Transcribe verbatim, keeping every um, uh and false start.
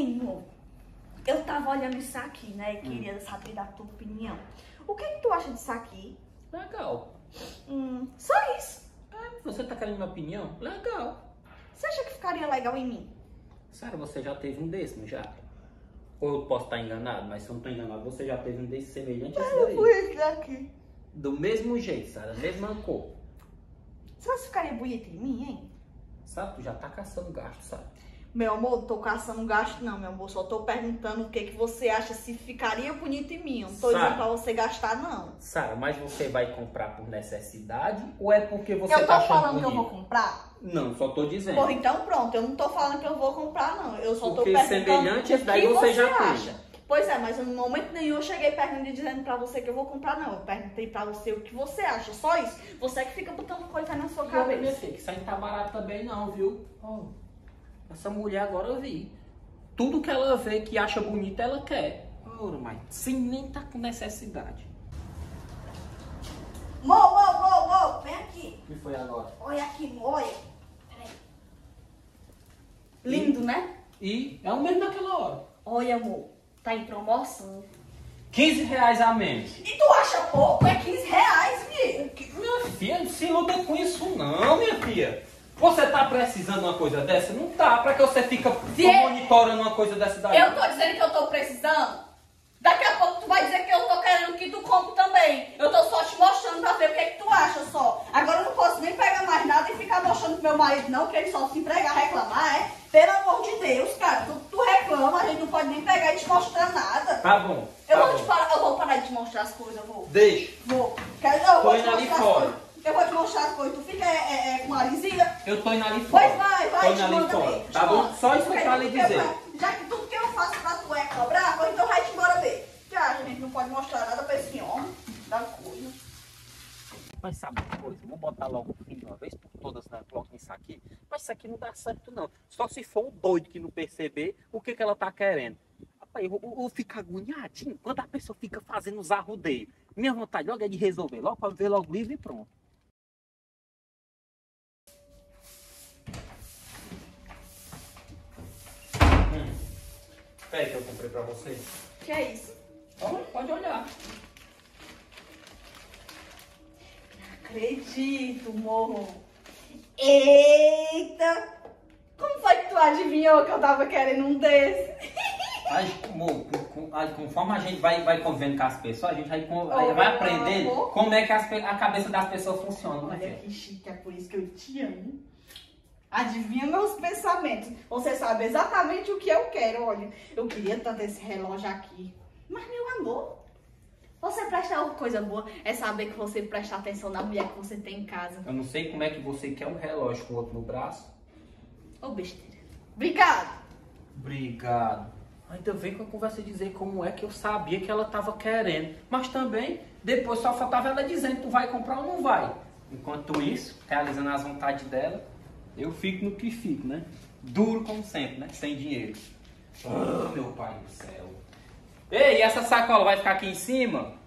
Hein, amor? Eu tava olhando isso aqui, né? E queria hum. saber da tua opinião. O que, que tu acha disso aqui? Legal. Hum, só isso. É, você tá querendo minha opinião? Legal. Você acha que ficaria legal em mim? Sara, você já teve um desse, não já? Ou eu posso estar enganado, mas se eu não tô enganado, você já teve um desse semelhante a esse daí. Eu fui esse daqui. Do mesmo jeito, Sara, mesma cor. Você ficaria bonita em mim, hein? Sabe, tu já tá caçando gasto, sabe? Meu amor, não tô caçando gasto não, meu amor. Só tô perguntando o que, que você acha se ficaria bonito em mim. Eu não tô Sara, dizendo pra você gastar, não. Sara, mas você vai comprar por necessidade ou é porque você eu tá achando Eu tô falando bonito? que eu vou comprar? Não, só tô dizendo. Porra, então pronto. Eu não tô falando que eu vou comprar, não. Eu só porque tô perguntando semelhante, o que daí você, você já acha. tem. Pois é, mas no momento nenhum eu cheguei perguntando e dizendo pra você que eu vou comprar, não. Eu perguntei pra você o que você acha, só isso. Você que fica botando coisa na sua cabeça. Minha filha, que isso aí não tá barato também não, viu? Oh, essa mulher agora eu vi. Tudo que ela vê que acha bonito, ela quer. Ora, mas sem nem tá com necessidade. Mo, mo, mo, mo, vem aqui. O que foi agora? Olha aqui, mo, olha. Peraí. Lindo, e, né? E é o mesmo daquela hora. Olha, amor, tá em promoção. quinze reais a menos. E tu acha pouco? É quinze reais, filho. Minha filha, não se iluda com isso não, minha filha. Você tá precisando de uma coisa dessa? Não tá. Pra que você fica Se monitorando uma coisa dessa daí? Eu tô dizendo que eu tô precisando. Daqui a pouco tu vai dizer que eu tô querendo que tu compre também. Eu tô só te mostrando pra ver o que, é que tu acha só. Agora eu não posso nem pegar mais nada e ficar mostrando pro meu marido não, que ele só se empregar, reclamar, é? Pelo amor de Deus, cara. Tu, tu reclama, a gente não pode nem pegar e te mostrar nada. Tá bom. Eu tá vou bom. te parar, eu vou parar de te mostrar as coisas, eu vou. Deixa. Vou. Quer dizer, eu Tô vou te indo ali mostrar as fora. coisas. Eu vou te mostrar as coisas. Tu fica é, é, é, com a lisinha. Eu tô indo ali fora. Pois vai, vai, tô indo te ali manda fora. ver. Tá bom? Só isso que eu quero lhe dizer. Eu, já que tudo que eu faço pra tu é cobrar, pois então vai te embora ver. Que a gente não pode mostrar nada pra esse homem. Da coisa. Mas sabe uma coisa? Vamos botar logo o fim de uma vez por todas, né? Logo nisso aqui. Mas isso aqui não dá certo, não. Só se for um doido que não perceber o que, que ela tá querendo. Rapaz, eu, eu, eu fico agoniadinho quando a pessoa fica fazendo os arrudeios. Minha vontade logo é de resolver logo pra ver logo livre e pronto. Hum. Peraí que eu comprei pra você. Que é isso? Olha, pode olhar. Acredito, morro. Eita! Como foi que tu adivinhou que eu tava querendo um desse? Aí, amor, com, aí, conforme a gente vai, vai convivendo com as pessoas, a gente vai, com, Oh, vai aprendendo amor. como é que as, a cabeça das pessoas funciona. Olha Né, que chique, é por isso que eu te amo. Adivinha meus pensamentos. Você sabe exatamente o que eu quero, olha. Eu queria tanto esse relógio aqui. Mas, meu amor, você prestar uma coisa boa é saber que você presta atenção na mulher que você tem em casa. Eu não sei como é que você quer um relógio com o outro no braço. Ô, oh, besteira. Obrigado. Obrigado. Ainda vem com a conversa dizer como é que eu sabia que ela estava querendo. Mas também, depois só faltava ela dizendo, tu vai comprar ou não vai. Enquanto isso, realizando as vontades dela, eu fico no que fico, né? Duro como sempre, né? Sem dinheiro. Oh, meu pai do céu. Ei, essa sacola vai ficar aqui em cima?